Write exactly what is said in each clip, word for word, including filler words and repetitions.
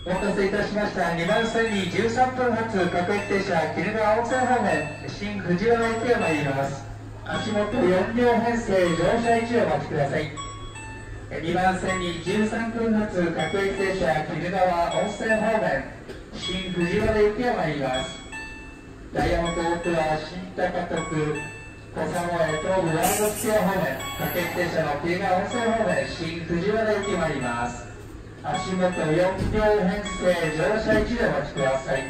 お待たせいたしました。にばん線にじゅうさんぷん発各駅停車鬼怒川温泉方面新藤原駅へ参ります。足元よん両編成乗車位置をお待ちください。にばん線にじゅうさんぷん発各駅停車鬼怒川温泉方面新藤原駅へ参ります。ダイヤモンド大倉新高徳小佐野へ東武ワールドスクエア方面各駅停車の鬼怒川温泉方面新藤原駅へ参ります。足元よん両編成乗車位置でお待ちください。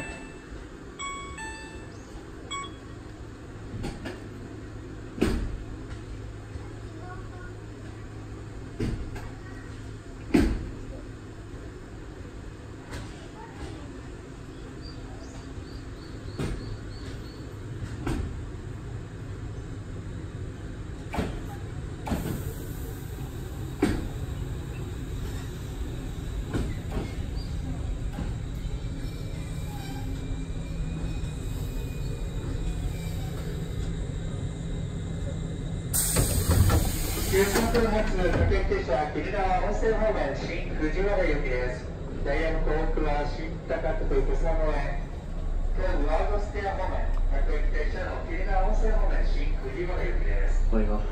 じゅうさんぷん発各駅停車鬼怒川温泉方面新藤原行きです。ダイヤモンド大倉新高徳小佐野へ東武ワールドスクエア方面各駅停車の鬼怒川温泉方面新藤原行きです。 思います。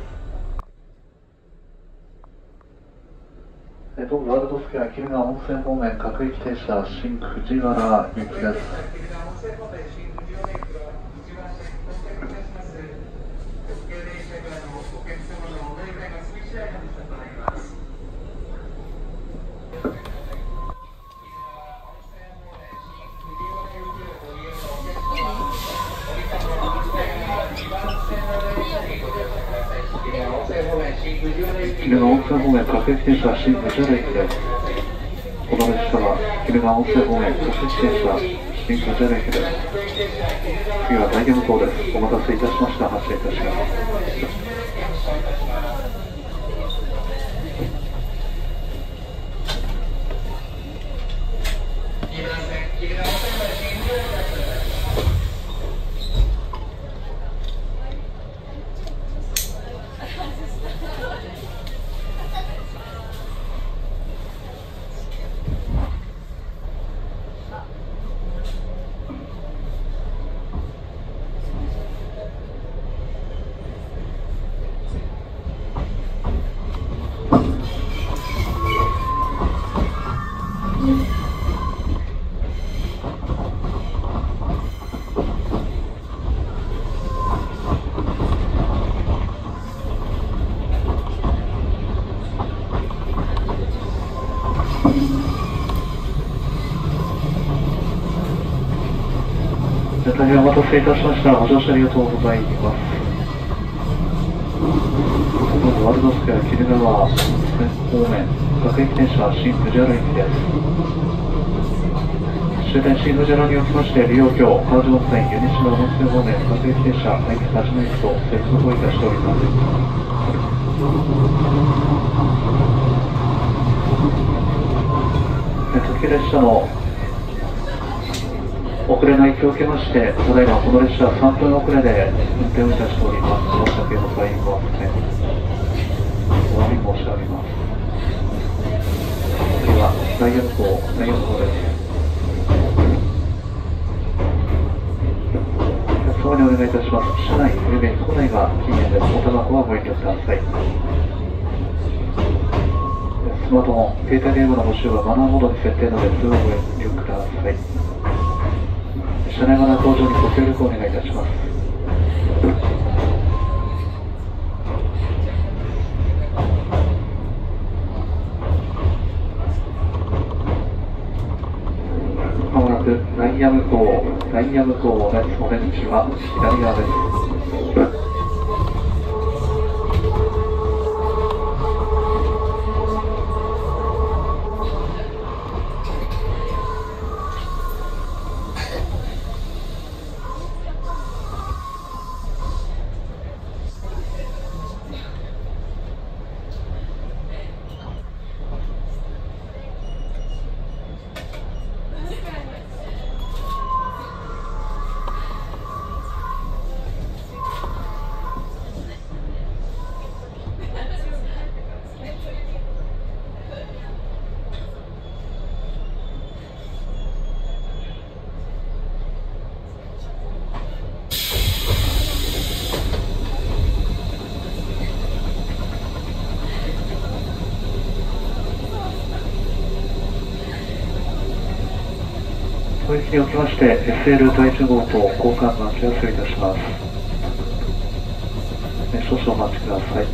東武ワールドスクエア鬼怒川温泉方面各駅停車新藤原行きです。鬼怒川温泉方面各駅停車新藤原駅です。この列車は鬼怒川温泉方面各駅停車新藤原駅です。次は大行向です。お待たせいたしました。発車いたします。大変お待たせいたしました。ご乗車ありがとうございます。東武ワールドスクエア鬼怒川温泉方面各駅停車新藤原駅です。終点新藤原におきまして利用橋川上線湯西川温泉方面各駅停車待機立ちの駅と接続をいたしております。特急列車の遅れの影響を受けまして、ただいまこの列車さんぷん遅れで運転をいたしております。申し訳ございません。お詫び申し上げます。次はダイヤ向こう、ダイヤ向こうです。お客様にお願いいたします。車内、および構内が禁煙です。おタバコはご遠慮ください。スマートフォン、携帯電話のご使用はマナーモードに設定ので通話をご遠慮ください。車内マナー向上にご協力をお願いいたします。まもなくダイヤ向こう、ダイヤ向こうです。お出口は左側です。 この位置におきまして エスエル 第いち号と交換待ち合わせいたします。少々お待ちください。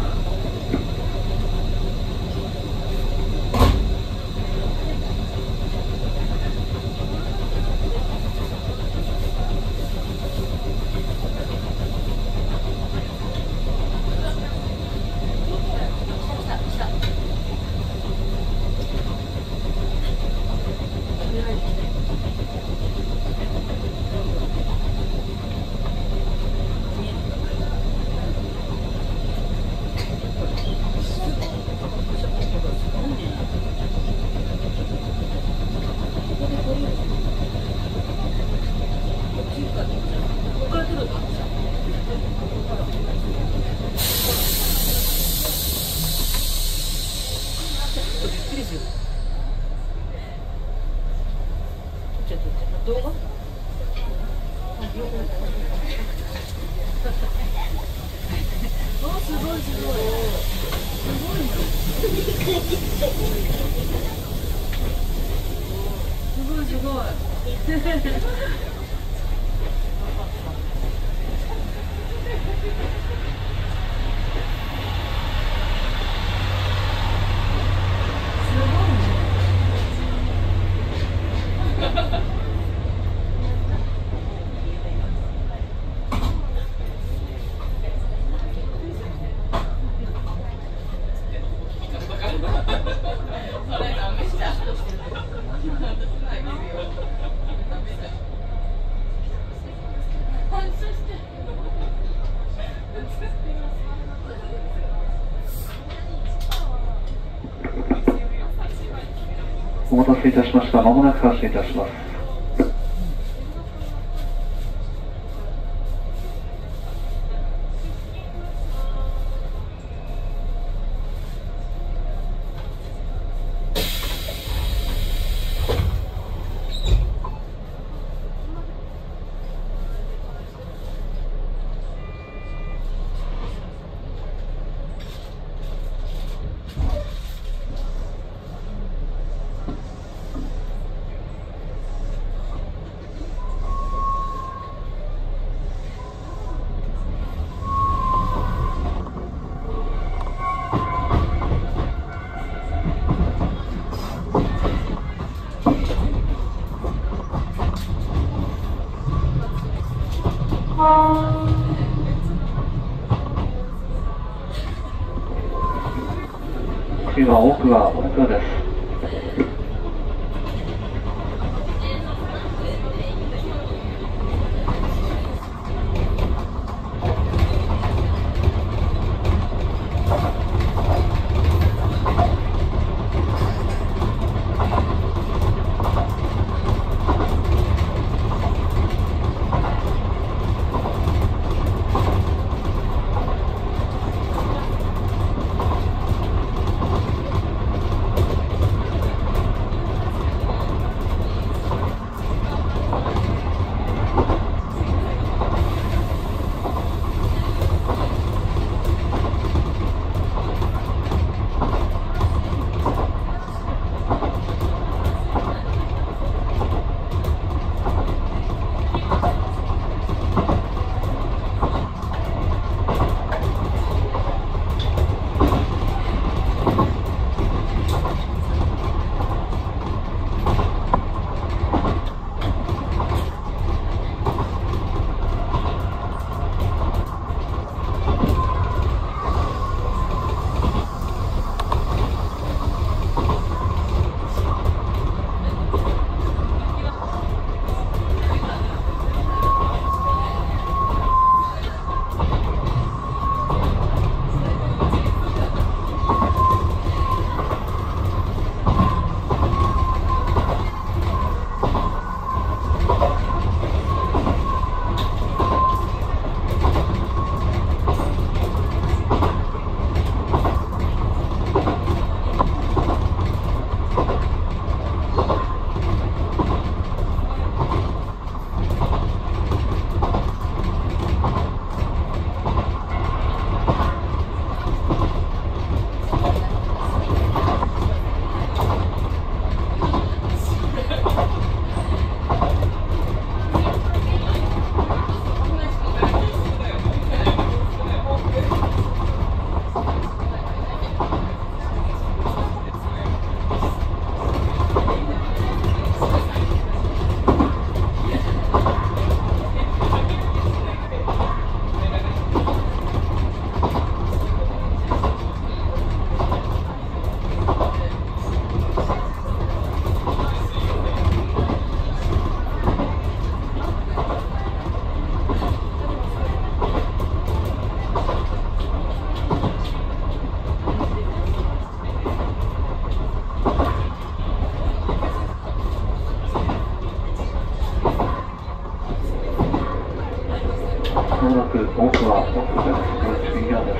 お待たせいたしました。まもなく発進いたします。次は奥が奥です。 多くは奥がです。右側です。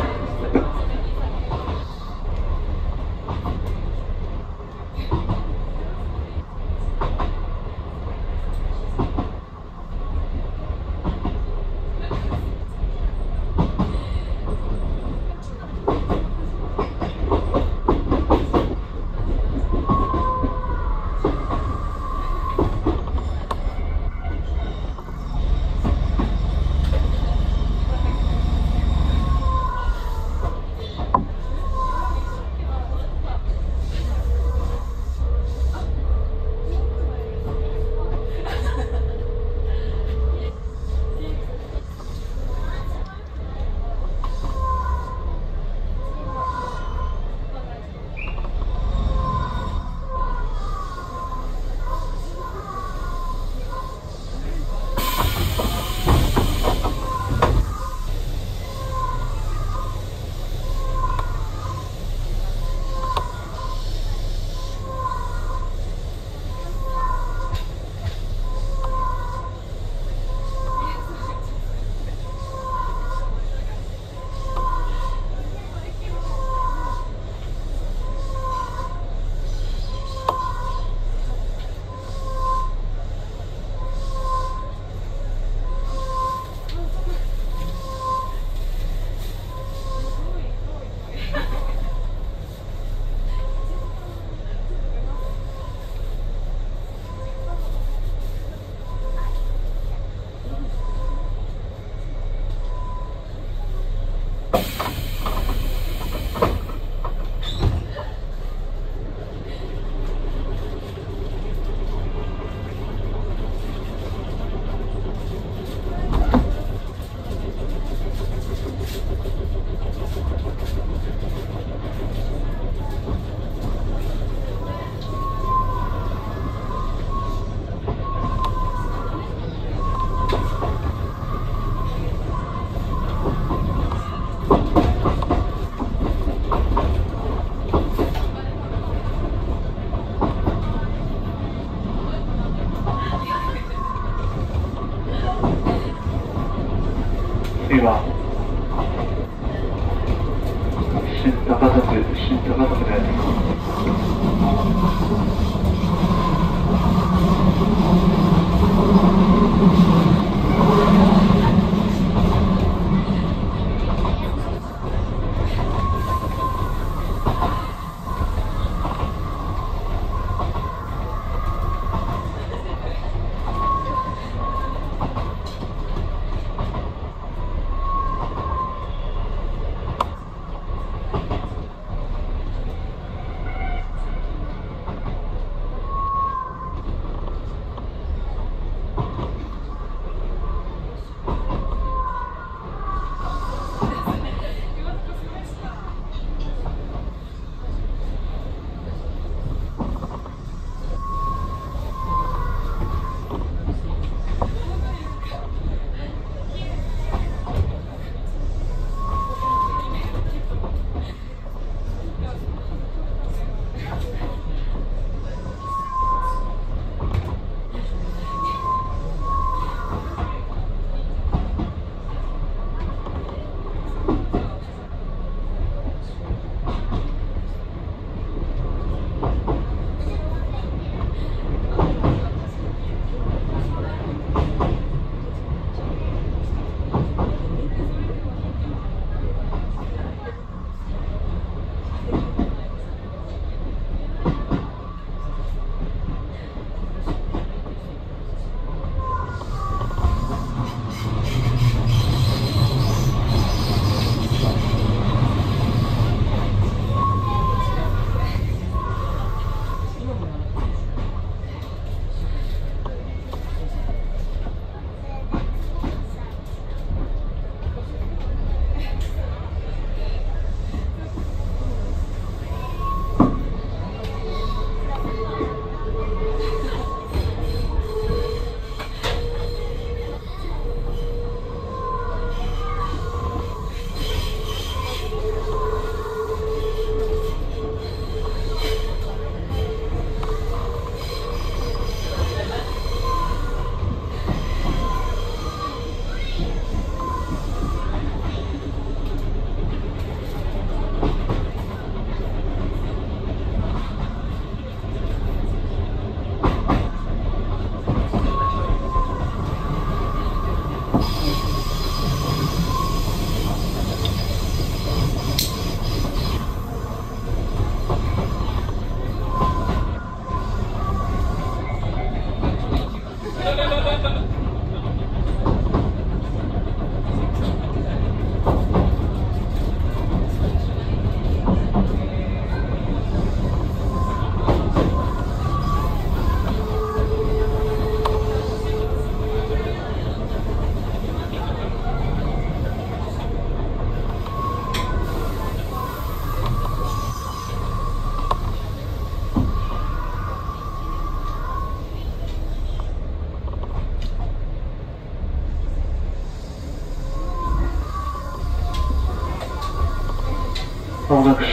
次は新高崎新高崎です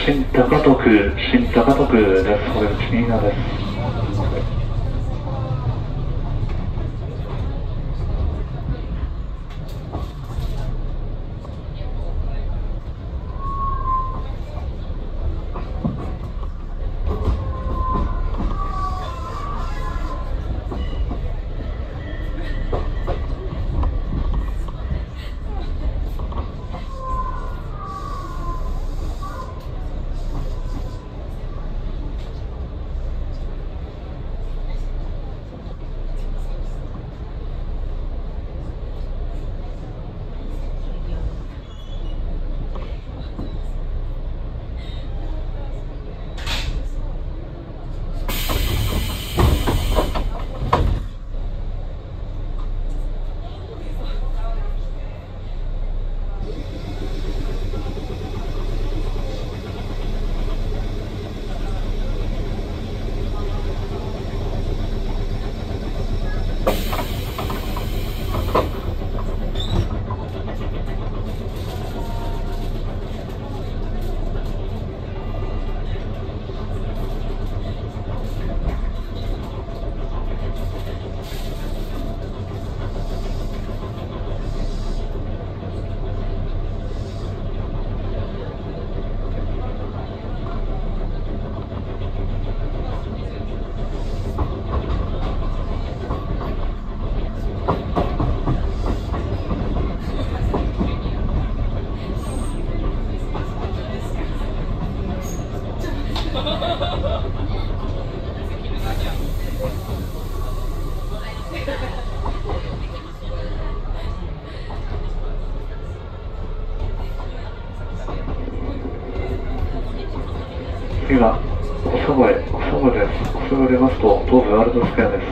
新高徳、新高徳です。これ内右側です。次は小佐越、小佐越です。小佐越出ますと東武ワールドスクエアです。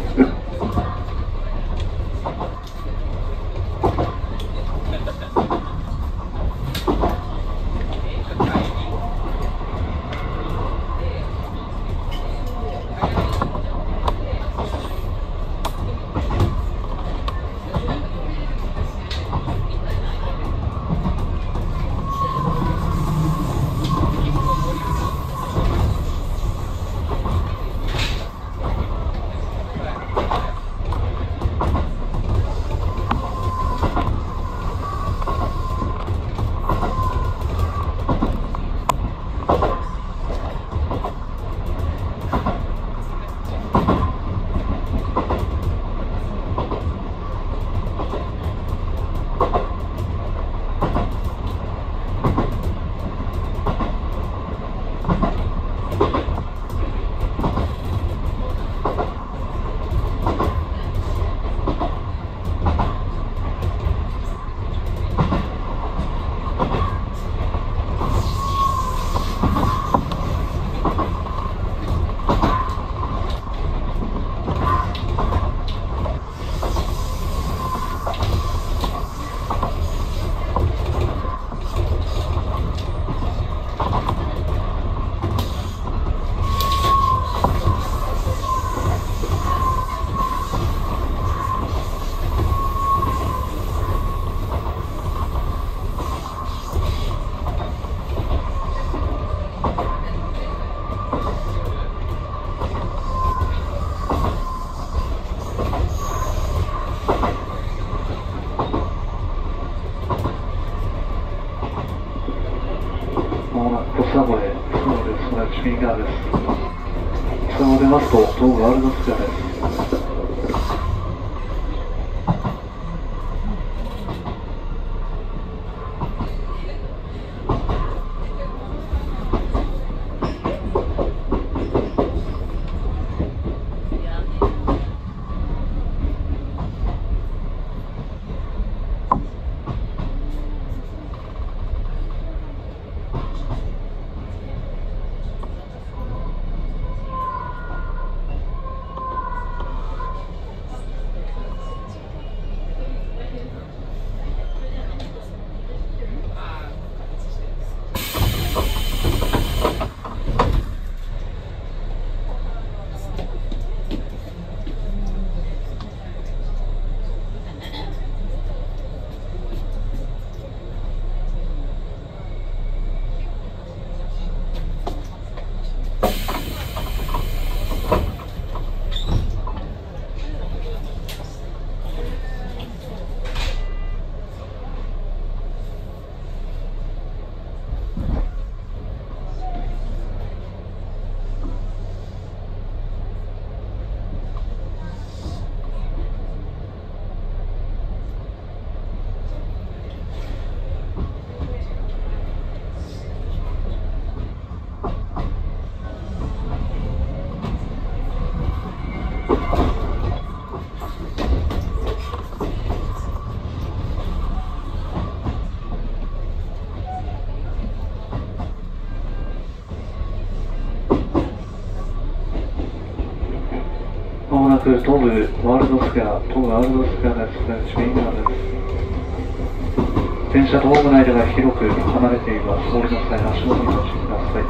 右側です。下を出ますと東武ワールドスクエアです。 く東武ワールドスクエア、東武ワールドスクエアです。右側です。電車とホーム内では広く離れています。お降りの際、足元にご注意ください。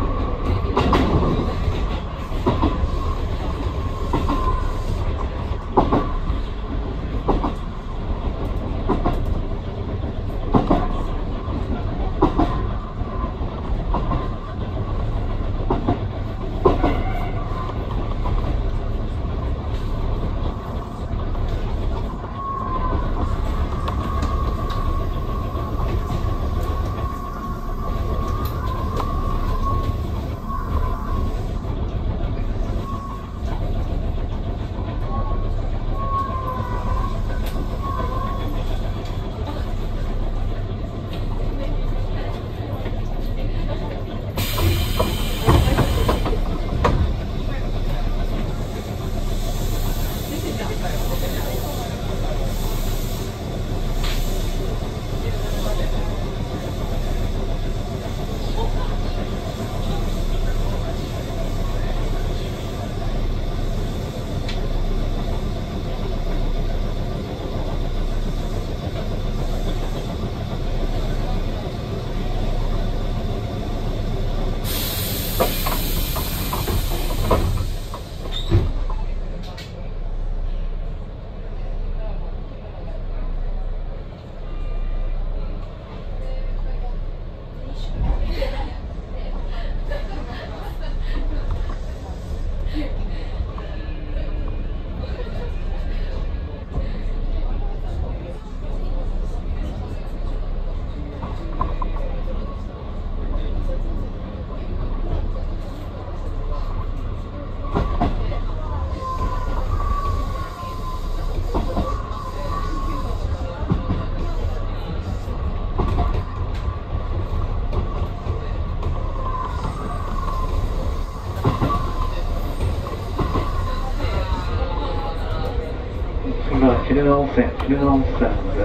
鬼怒川温泉、鬼怒川温泉です。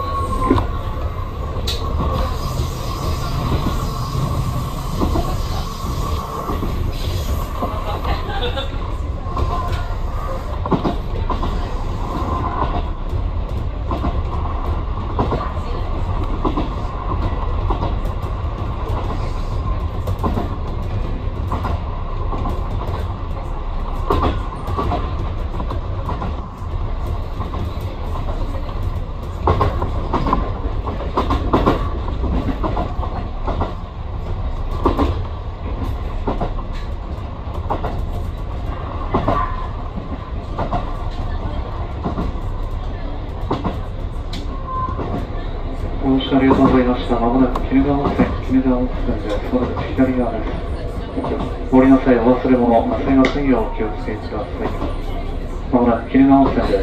ありがとうございました。まもなく鬼怒川温泉、鬼怒川温泉です。その左側です。お降りの際、お忘れ物、忘れませんようお気をつけください。まもなく鬼怒川温泉です。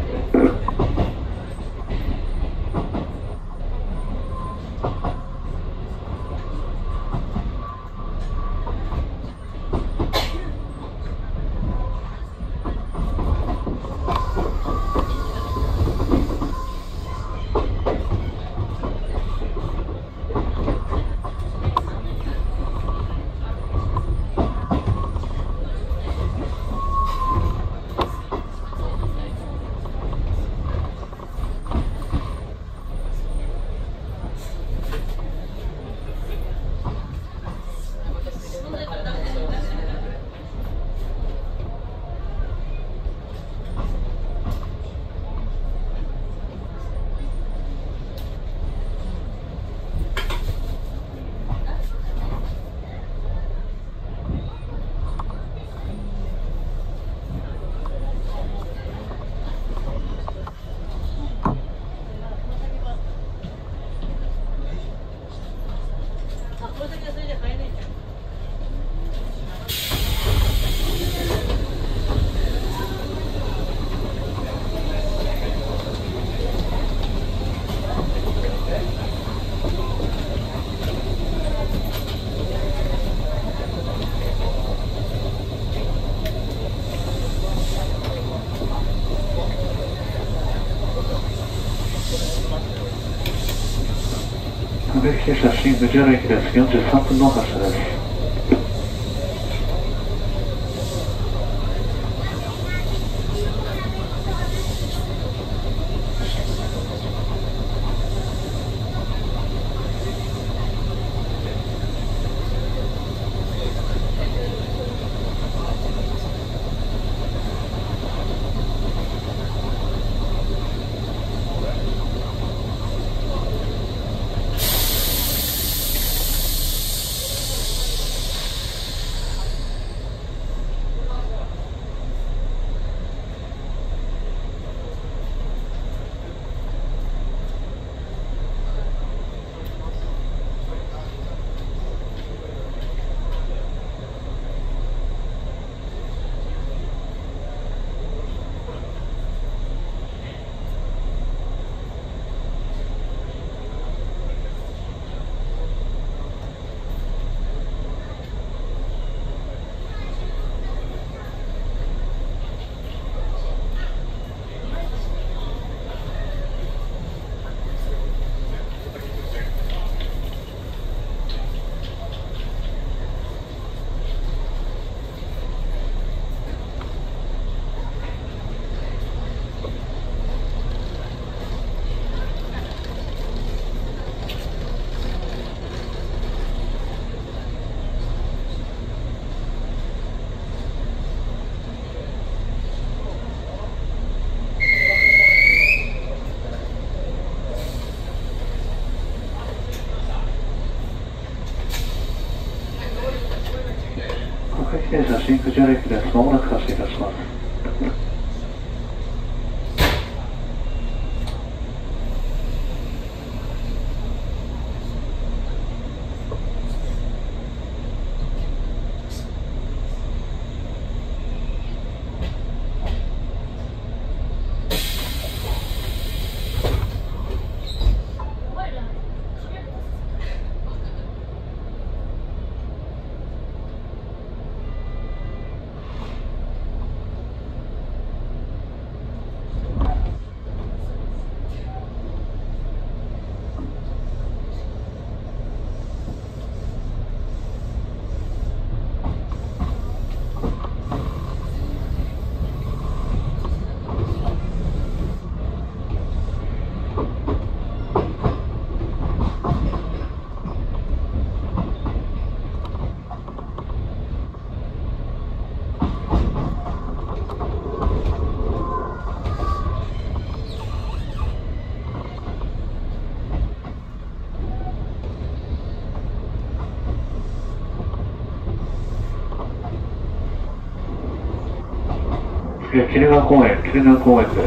各駅停車新藤原駅です。よんじゅうさんぷんの発車です。 各駅停車新藤原駅です。まもなく発車いたします。鬼怒川公園、鬼怒川公園です。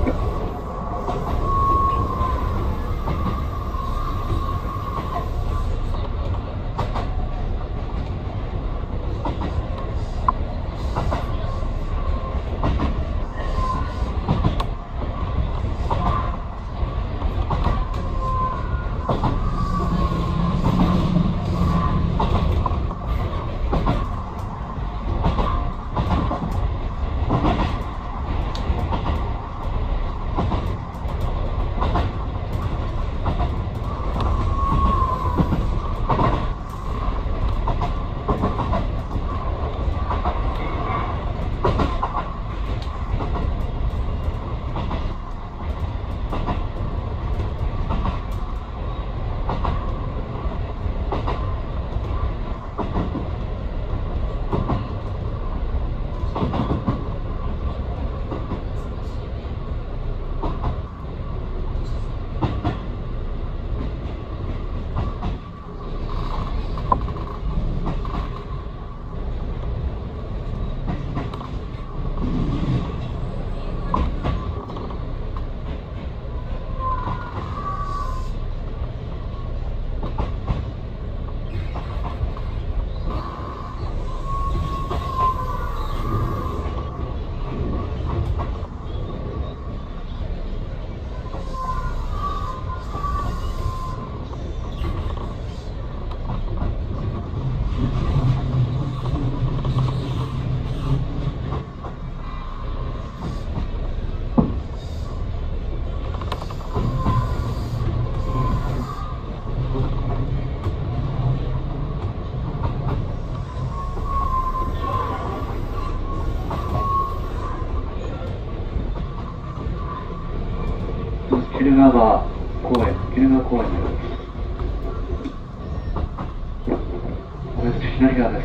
鬼怒川公園、鬼怒川公園です。お出口左側です。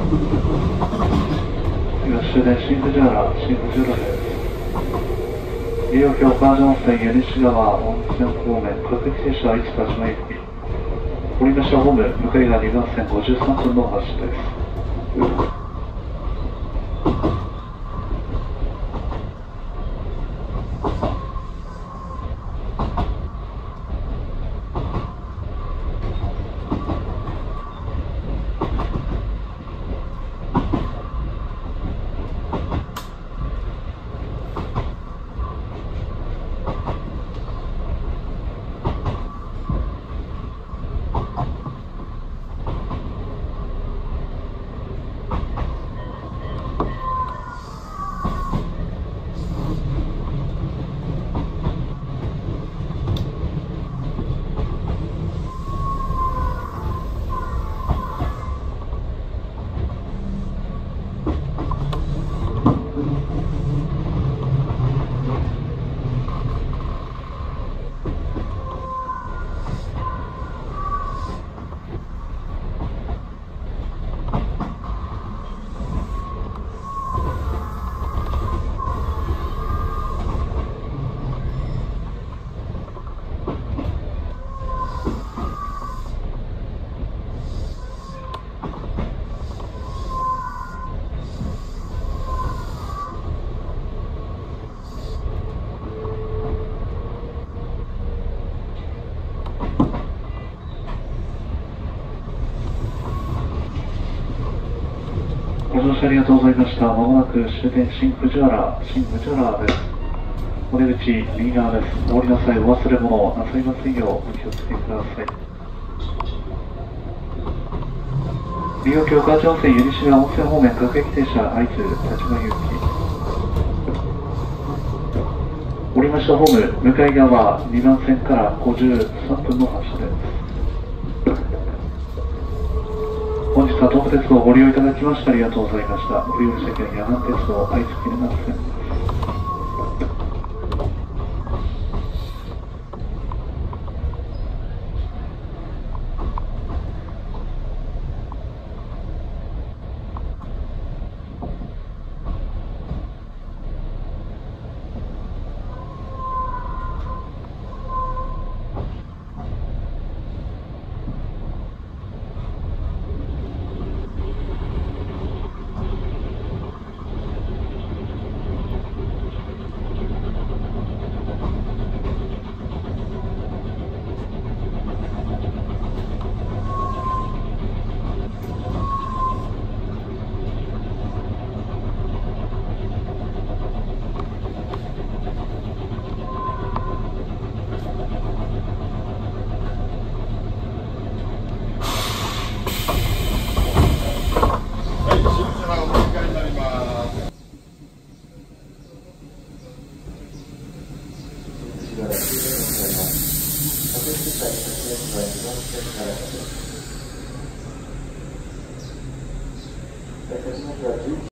終電新藤原、新藤原です。利用橋川上線湯西川温泉方面、各駅停車は市田島行き。堀ヶ島ホーム、向かいがにばん線ごじゅうさんぷんの発車です。ご乗車ありがとうございました。まもなく終点新藤原、新藤原です。お出口右側です。お降りの際お忘れ物をなさいませんようお気をつけください。利用橋川上線湯西川温泉方面各駅停車相次立ち前行き。降りましたホーム向かい側にばん線からごじゅうさんぷんの発車です。本日は東武鉄道をご利用いただきましてありがとうございました。ご利用先は野南鉄道愛知県南線です。